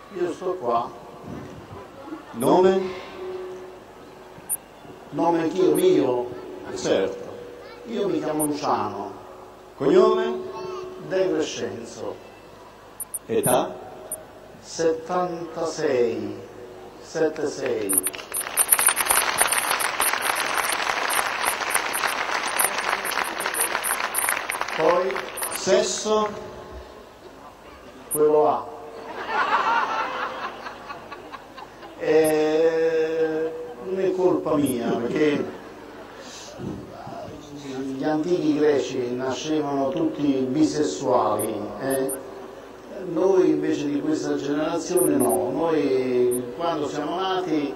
Io sto qua. Nome? Nome anch'io, mio. Certo. Io mi chiamo Luciano. Cognome? De Crescenzo. Età? 76. 76. Poi Sesso? quello là. Non è colpa mia, perché gli antichi greci nascevano tutti bisessuali. Noi invece di questa generazione no, noi quando siamo nati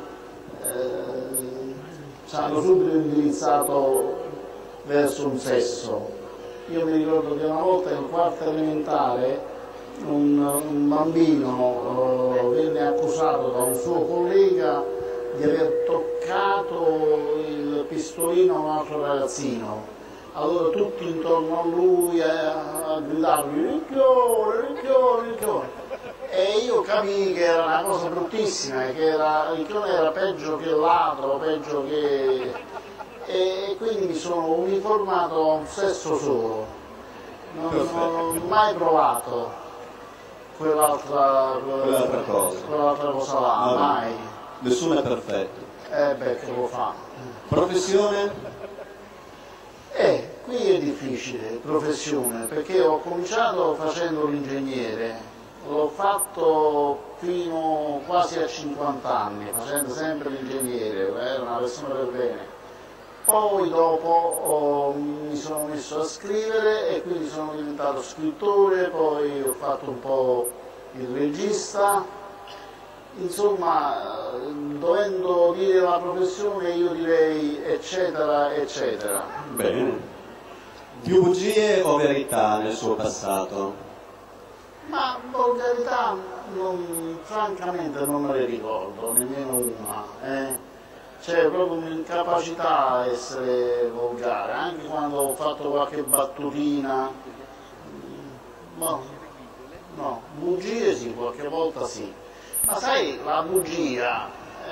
ci hanno subito indirizzato verso un sesso. Io mi ricordo che una volta in quarta elementare un bambino venne accusato da un suo collega di aver toccato il pistolino a un altro ragazzino. Allora tutti intorno a lui a gridargli ricchione, ricchione, ricchione. E io capii che era una cosa bruttissima, che il ricchione era peggio che il ladro, peggio che... E quindi mi sono uniformato a un sesso solo. Non ho mai provato quell'altra cosa là, mai. Nessuno è perfetto. Beh, che lo fa? Professione? Qui è difficile, professione, perché ho cominciato facendo l'ingegnere, l'ho fatto fino quasi a 50 anni, facendo sempre l'ingegnere, ero una persona per bene. Poi dopo mi sono messo a scrivere e quindi sono diventato scrittore, poi ho fatto un po' il regista. Insomma, dovendo dire la professione io direi eccetera, eccetera. Bene. Più bugie o verità nel suo passato? Ma volgarità francamente non me le ricordo, nemmeno una. C'è proprio un'incapacità a essere volgare, anche quando ho fatto qualche battutina. No, bugie sì, qualche volta sì. Ma sai, la bugia,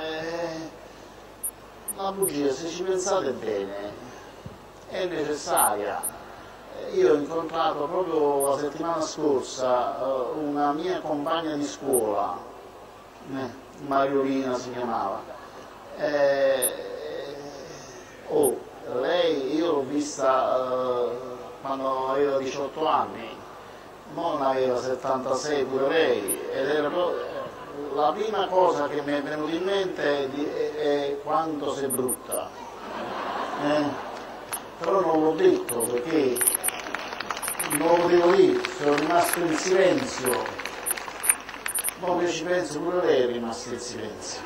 se ci pensate bene, è necessaria. Io ho incontrato proprio la settimana scorsa una mia compagna di scuola, Mariolina si chiamava. Lei io l'ho vista quando aveva 18 anni, non aveva 76 pure lei, ed era la prima cosa che mi è venuta in mente è quanto sei brutta. Però non l'ho detto perché non lo potevo dire, sono rimasto in silenzio. Ma che ci penso, pure lei è rimasta in silenzio.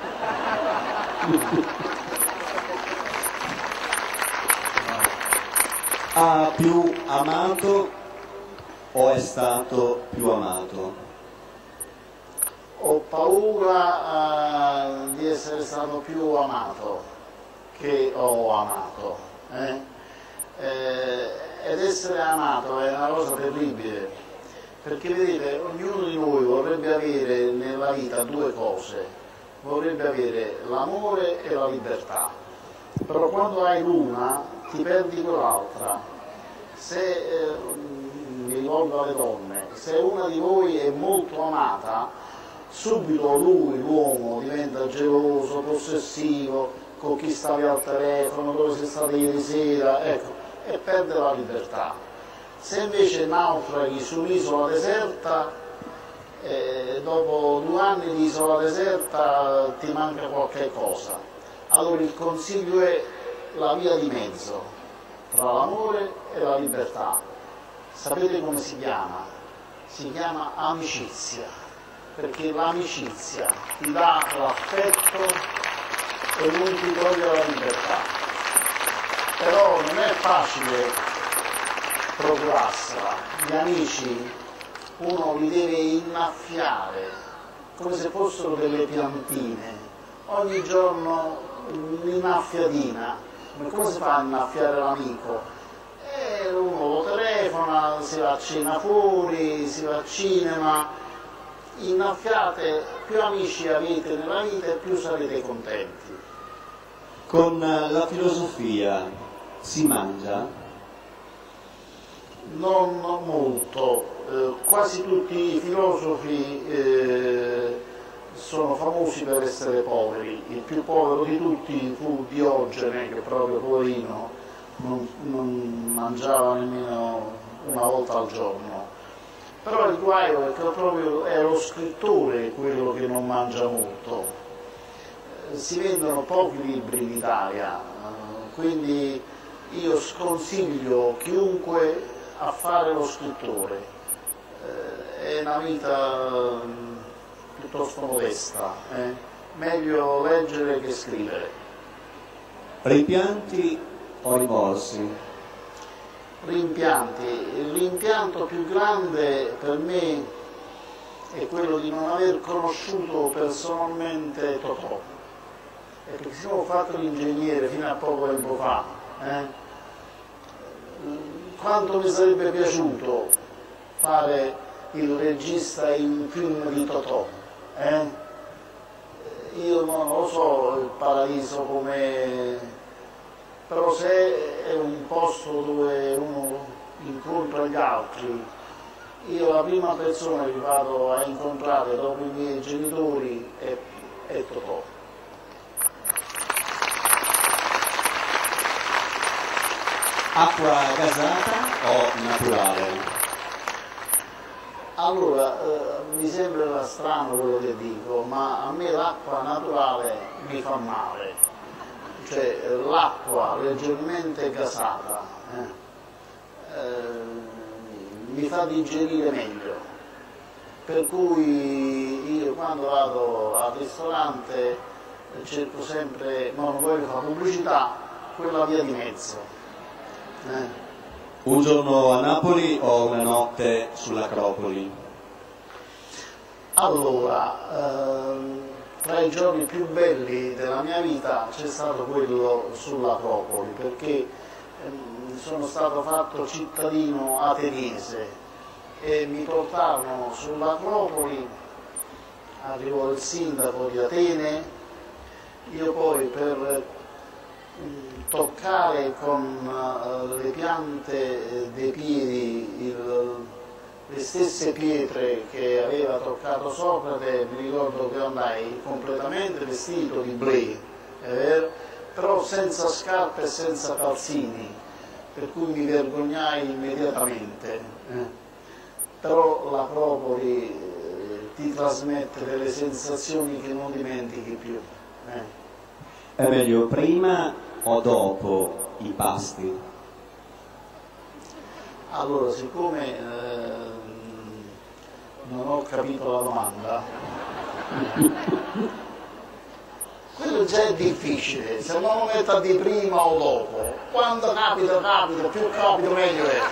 Ha più amato o è stato più amato? Ho paura di essere stato più amato che ho amato. Ed essere amato è una cosa terribile, perché vedete, ognuno di noi vorrebbe avere nella vita due cose, vorrebbe avere l'amore e la libertà, però quando hai l'una ti perdi quell'altra. Se mi rivolgo alle donne, se una di voi è molto amata, subito lui, l'uomo, diventa geloso, possessivo, con chi stavi al telefono, dove sei stato ieri sera, ecco, e perde la libertà. Se invece naufraghi su un'isola deserta, dopo 2 anni di isola deserta ti manca qualche cosa. Allora il consiglio è la via di mezzo tra l'amore e la libertà. Sapete come si chiama? Si chiama amicizia, perché l'amicizia ti dà l'affetto e non ti toglie la libertà. Però non è facile procurarsela. Gli amici uno li deve innaffiare come se fossero delle piantine, ogni giorno un'innaffiatina. Ma come si fa a innaffiare l'amico? Uno lo telefona, si va a cena fuori, si va al cinema. innaffiate, più amici avete nella vita e più sarete contenti. Con la filosofia si mangia? Non molto, quasi tutti i filosofi sono famosi per essere poveri. Il più povero di tutti fu Diogene, che proprio poverino non mangiava nemmeno una volta al giorno. Però il guaio è che proprio è lo scrittore quello che non mangia molto. Si vendono pochi libri in Italia, quindi io sconsiglio chiunque a fare lo scrittore. È una vita piuttosto modesta, meglio leggere che scrivere. Rimpianti o rimorsi? Rimpianti. Il rimpianto più grande per me è quello di non aver conosciuto personalmente Totò, perché sono fatto l'ingegnere fino a poco tempo fa. Quanto mi sarebbe piaciuto fare il regista in un film di Totò. Io non lo so il paradiso come... però se è un posto dove uno incontra gli altri, io la prima persona che vado a incontrare dopo i miei genitori è Totò. Acqua gasata o naturale? Allora, mi sembra strano quello che dico, ma a me l'acqua naturale mi fa male. Cioè l'acqua leggermente gasata mi fa digerire meglio, per cui io quando vado al ristorante cerco sempre, ma non voglio fare pubblicità, quella via di mezzo. Un giorno a Napoli o una notte sull'Acropoli? Allora, tra i giorni più belli della mia vita c'è stato quello sull'Acropoli, perché sono stato fatto cittadino ateniese e mi portarono sull'Acropoli, arrivò il sindaco di Atene, io poi per toccare con le piante dei piedi le stesse pietre che aveva toccato Socrate, mi ricordo che andai completamente vestito di blé, però senza scarpe e senza calzini, per cui mi vergognai immediatamente. Però l'Acropoli ti trasmette delle sensazioni che non dimentichi più. È meglio prima o dopo i pasti? Allora, siccome non ho capito la domanda, quello già è difficile, se non lo metto di prima o dopo, quando capita, capita, più capita meglio è.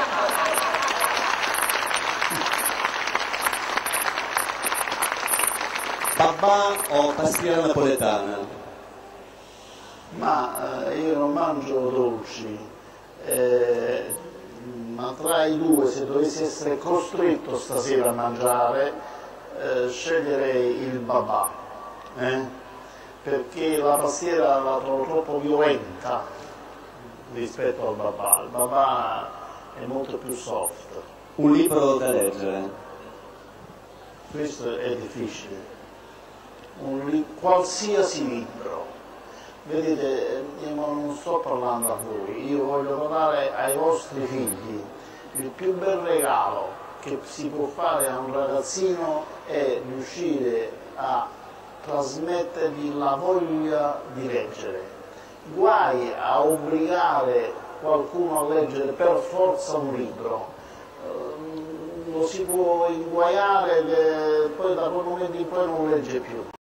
Babà o pastiera napoletana? Ma io non mangio dolci, ma tra i due, se dovessi essere costretto stasera a mangiare, sceglierei il babà, perché la pastiera la trovo troppo violenta rispetto al babà. Il babà è molto più soft. Un libro da leggere? Questo è difficile. Qualsiasi libro. Vedete, io non sto parlando a voi, io voglio parlare ai vostri figli. Il più bel regalo che si può fare a un ragazzino è riuscire a trasmettergli la voglia di leggere. Guai a obbligare qualcuno a leggere per forza un libro. Lo si può inguaiare, poi da quel momento in poi non legge più.